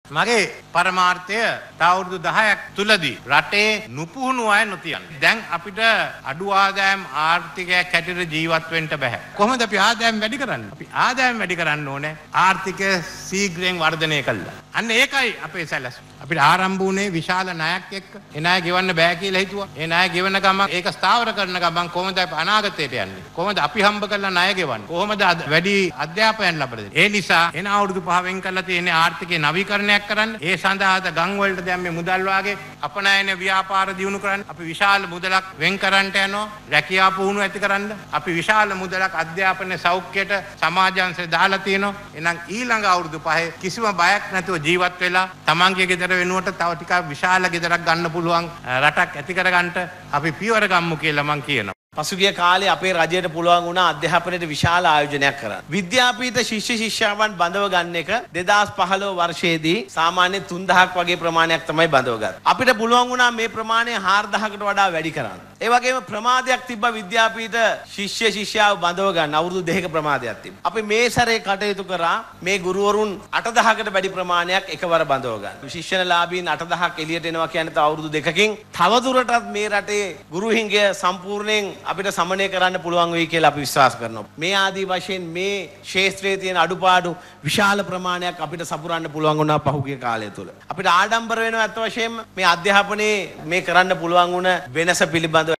මගේ පරමාර්ථය අවුරුදු 10ක් තුලදී රටේ නුපුහුණු අය නොතියන්න. දැන් අපිට අඩු ආදායම් ආර්ථිකයක් හැටියට ජීවත් වෙන්න බෑ. කොහොමද අපි ආදායම් වැඩි කරන්නේ? අපි ආදායම් වැඩි කරන්න ඕනේ ආර්ථිකය ශීඝ්‍රයෙන් වර්ධනය කළා. අන්න ඒකයි අපේ සැලැස්ම. අපිට ආරම්භ වුණේ විශාල ණයක් එක්ක. ඒ ණය ගෙවන්න බෑ කියලා හිතුවා. ඒ ණය ගෙවන ගමන් ඒක ස්ථාවර කරන ගමන් කොහොමද අපි අනාගතයට යන්නේ? කොහොමද අපි හම්බ කරලා ණය ගෙවන්නේ? කොහොමද වැඩි අධ්‍යාපනය ලබා දෙන්නේ? ඒ නිසා එන අවුරුදු 5 වෙන් කරලා තියෙන ආර්ථිකේ නවීකරණයක් කරන්න. ඒ සඳහා ගම් වලට දැන් මේ මුදල් වාගේ අපනයන ව්‍යාපාර දියුණු කරන්න. අපි විශාල මුදලක් වෙන් කරන්නට යනවා. රැකියාව පුහුණු ඇති කරන්න. අපි විශාල මුදලක් අධ්‍යාපන සෞඛ්‍යයට සමාජාංශයට දාලා තියෙනවා. එහෙනම් ඊළඟ අවුරුදු 5 කිසිම බයක් නැතුව ජීවත් වෙලා තමන්ගේ ගෙදර වෙනුවට තව ටිකක් විශාල ගෙදරක් ගන්න පුළුවන් රටක් ඇති කරගන්න අපි පියවර ගමු කියලා මම කියනවා. පසුගිය කාලේ අපේ රජයට පුළුවන් වුණා අධ්‍යාපනයට විශාල ආයෝජනයක් කරන්න. විද්‍යාපීඨ ශිෂ්‍ය ශිෂ්‍යාවන් බඳව ගන්න එක 2015 වර්ෂයේදී සාමාන්‍ය 3000ක් වගේ ප්‍රමාණයක් තමයි බඳව ගත්තේ. අපිට පුළුවන් වුණා මේ ප්‍රමාණය 4000කට වඩා වැඩි කරන්න. ඒ වගේම ප්‍රමාදයක් තිබ්බා විද්‍යාපීඨ ශිෂ්‍ය ශිෂ්‍යාව බඳව ගන්න අවුරුදු 2ක ප්‍රමාදයක් තිබ්බා. අපි මේ සැරේ කටයුතු කරා මේ ගුරුවරුන් 8000කට වැඩි ප්‍රමාණයක් එකවර බඳව ගන්න. ශිෂ්‍යනලාභීන් 8000ක් එළියට එනවා කියන්නේ තව අවුරුදු 2කින් තවදුරටත් මේ රටේ ගුරු හිඟය සම්පූර්ණයෙන් අපිට සමනය කරන්න පුළුවන් වෙයි කියලා අපි විශ්වාස කරනවා. මේ ආදී වශයෙන් මේ ක්ෂේත්‍රයේ තියෙන අඩුපාඩු විශාල ප්‍රමාණයක් අපිට සපුරන්න පුළුවන් වුණා පහුගිය කාලය තුල. අපිට ආඩම්බර වෙනවා අත් වශයෙන්ම මේ අධ්‍යාපනයේ මේ කරන්න පුළුවන් වුණ වෙනස පිළිබඳව